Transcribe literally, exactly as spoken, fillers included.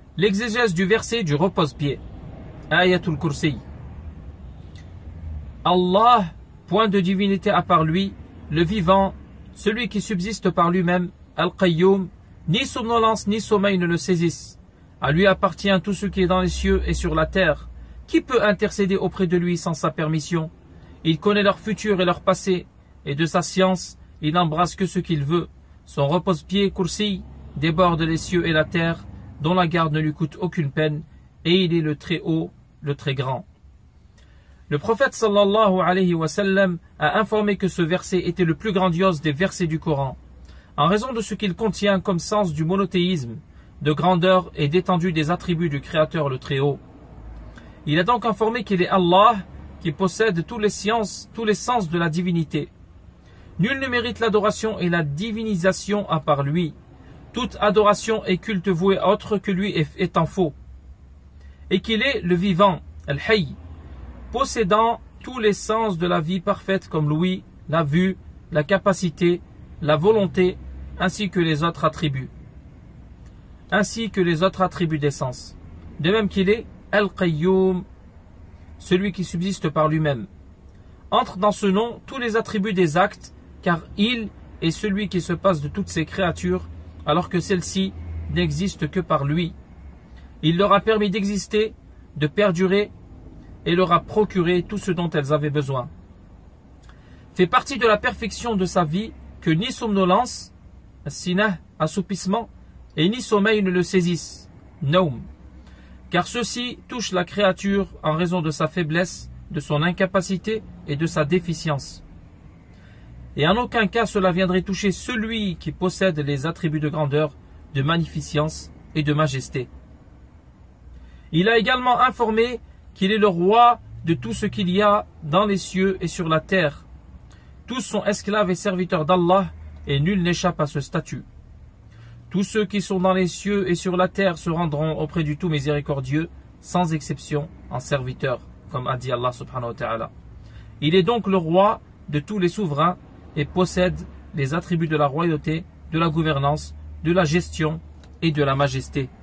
L'exégèse du verset du repose-pied. Ayatul Kursi. Allah, point de divinité à part lui, le vivant, celui qui subsiste par lui-même, Al-Qayyum, ni somnolence ni sommeil ne le saisissent. À lui appartient tout ce qui est dans les cieux et sur la terre. Qui peut intercéder auprès de lui sans sa permission? Il connaît leur futur et leur passé, et de sa science, il n'embrasse que ce qu'il veut. Son repose-pied, Kursi, déborde les cieux et la terre, dont la garde ne lui coûte aucune peine, et il est le très haut, le très grand. Le prophète sallallahu alayhi wa sallam a informé que ce verset était le plus grandiose des versets du Coran, en raison de ce qu'il contient comme sens du monothéisme, de grandeur et d'étendue des attributs du Créateur le Très-Haut. Il a donc informé qu'il est Allah qui possède tous les sciences, tous les sens de la divinité. Nul ne mérite l'adoration et la divinisation à part lui. Toute adoration et culte voué autre que lui étant faux. Et qu'il est le vivant, Al-Hayy, possédant tous les sens de la vie parfaite comme l'ouïe, la vue, la capacité, la volonté, ainsi que les autres attributs. Ainsi que les autres attributs des sens. De même qu'il est Al-Qayyum, celui qui subsiste par lui-même. Entrent dans ce nom tous les attributs des actes, car il est celui qui se passe de toutes ses créatures, alors que celles-ci n'existent que par lui. Il leur a permis d'exister, de perdurer, et leur a procuré tout ce dont elles avaient besoin. Fait partie de la perfection de sa vie que ni somnolence, sinah, assoupissement, et ni sommeil ne le saisissent, naum, car ceci touche la créature en raison de sa faiblesse, de son incapacité et de sa déficience. Et en aucun cas cela viendrait toucher celui qui possède les attributs de grandeur, de magnificence et de majesté. Il a également informé qu'il est le roi de tout ce qu'il y a dans les cieux et sur la terre. Tous sont esclaves et serviteurs d'Allah et nul n'échappe à ce statut. Tous ceux qui sont dans les cieux et sur la terre se rendront auprès du tout miséricordieux, sans exception, en serviteurs, comme a dit Allah subhanahu wa ta'ala. Il est donc le roi de tous les souverains et possède les attributs de la royauté, de la gouvernance, de la gestion et de la majesté.